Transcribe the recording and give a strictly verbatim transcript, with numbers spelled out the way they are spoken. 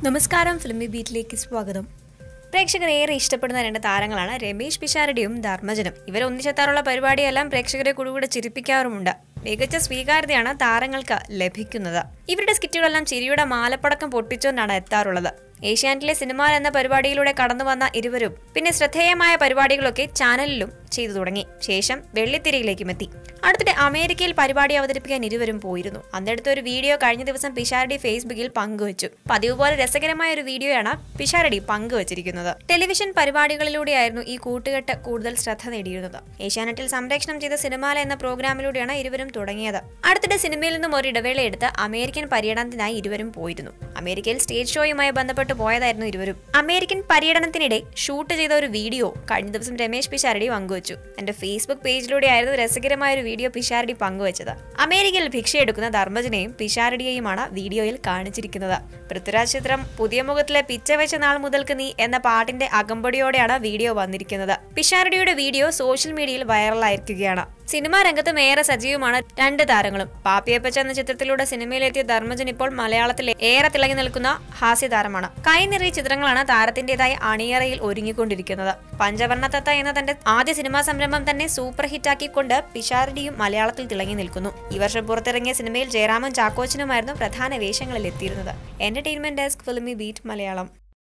നമസ്കാരം, ഫിലിമി ബീറ്റിലേക്ക് സ്വാഗതം. പ്രേക്ഷകർ ഏറെ ഇഷ്ടപ്പെടുന്ന രണ്ട് താരങ്ങളാണ് രമേശ് പിഷാരടിയും ധർമ്മജനും. ഇവർ ഒന്നിച്ചെത്താറുള്ള പരിപാടിയെല്ലാം പ്രേക്ഷകരെ കൂടെ ചിരിപ്പിക്കാറുമുണ്ട്. മികച്ച സ്വീകാര്യതയാണ് താരങ്ങൾക്ക് ലഭിക്കുന്നത്. ഇവരുടെ സ്കിറ്റുകളെല്ലാം ചിരിയുടെ മാലപ്പടക്കം പൊട്ടിച്ചുകൊണ്ടാണ് എത്താറുള്ളത്. ഏഷ്യാനെറ്റിലെ സിനിമ എന്ന പരിപാടിയിലൂടെ കടന്നു വന്ന ഇരുവരും പിന്നെ ശ്രദ്ധേയമായ പരിപാടികളൊക്കെ ചാനലിലും ചെയ്തു തുടങ്ങി. ശേഷം വെള്ളിത്തിരയിലേക്കും എത്തി. അടുത്തിടെ അമേരിക്കയിൽ പരിപാടി അവതരിപ്പിക്കാൻ ഇരുവരും പോയിരുന്നു. അന്നെടുത്ത ഒരു വീഡിയോ കഴിഞ്ഞ ദിവസം പിഷാരടി ഫേസ്ബുക്കിൽ പങ്കുവച്ചു. പതിവ് പോലെ രസകരമായ ഒരു വീഡിയോയാണ് പിഷാരടി പങ്കുവച്ചിരിക്കുന്നത്. ടെലിവിഷൻ പരിപാടികളിലൂടെയായിരുന്നു ഈ കൂട്ടുകെട്ട് കൂടുതൽ ശ്രദ്ധ നേടിയിരുന്നത്. ഏഷ്യാനെറ്റിൽ സംപ്രേഷണം ചെയ്ത സിനിമാല എന്ന പ്രോഗ്രാമിലൂടെയാണ് ഇരുവരും തുടങ്ങിയത്. അടുത്തിടെ സിനിമയിൽ നിന്നും ഒരു ഇടവേള എടുത്ത് അമേരിക്കൻ പര്യടനത്തിനായി ഇരുവരും പോയിരുന്നു. അമേരിക്കയിൽ സ്റ്റേജ് ഷോയുമായി ബന്ധപ്പെട്ട് പോയതായിരുന്നു ഇരുവരും. അമേരിക്കൻ പര്യടനത്തിനിടെ ഷൂട്ട് ചെയ്ത ഒരു വീഡിയോ കഴിഞ്ഞ ദിവസം രമേശ് പിഷാരടി പങ്കുവച്ചു. എന്റെ ഫേസ്ബുക്ക് പേജിലൂടെയായിരുന്നു രസകരമായ ഒരു വീഡിയോ പിഷാരടി പങ്കുവച്ചത്. അമേരിക്കയിൽ ഭിക്ഷയെടുക്കുന്ന ധർമ്മജനെയും പിഷാരടിയെയുമാണ് വീഡിയോയിൽ കാണിച്ചിരിക്കുന്നത്. പൃഥ്വിരാജ് ചിത്രം പുതിയ മുഖത്തിലെ പിച്ച വെച്ച നാൾ മുതൽക്ക് നീ എന്ന പാട്ടിന്റെ അകമ്പടിയോടെയാണ് വീഡിയോ വന്നിരിക്കുന്നത്. പിഷാരടിയുടെ വീഡിയോ സോഷ്യൽ മീഡിയയിൽ വൈറലായിരിക്കുകയാണ്. സിനിമാ രംഗത്തും ഏറെ സജീവമാണ് രണ്ട് താരങ്ങളും. പാപ്പിയപ്പച്ച എന്ന ചിത്രത്തിലൂടെ സിനിമയിലെത്തിയ ധർമ്മജൻ ഇപ്പോൾ മലയാളത്തിൽ ഏറെ തിളങ്ങി നിൽക്കുന്ന ഹാസ്യതാരമാണ്. കൈനിറിയ ചിത്രങ്ങളാണ് താരത്തിന്റേതായി അണിയറയിൽ ഒരുങ്ങിക്കൊണ്ടിരിക്കുന്നത്. പഞ്ചവർണ്ണ തത്ത എന്ന തന്റെ ആദ്യ സിനിമാ സംരംഭം തന്നെ സൂപ്പർ ഹിറ്റാക്കിക്കൊണ്ട് പിഷാരടിയും മലയാളത്തിൽ തിളങ്ങി നിൽക്കുന്നു. ഈ വർഷം പുറത്തിറങ്ങിയ സിനിമയിൽ ജയറാമും ചാക്കോച്ചനുമായിരുന്നു പ്രധാന വേഷങ്ങളിൽ എത്തിയിരുന്നത്. Entertainment desk, Filmibeat Malayalam.